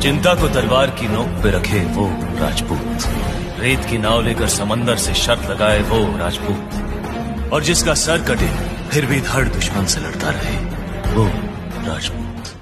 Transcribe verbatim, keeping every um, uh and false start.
चिंता को तलवार की नोक पे रखे वो राजपूत, रेत की नाव लेकर समंदर से शर्त लगाए वो राजपूत, और जिसका सर कटे फिर भी धड़ दुश्मन से लड़ता रहे वो राजपूत।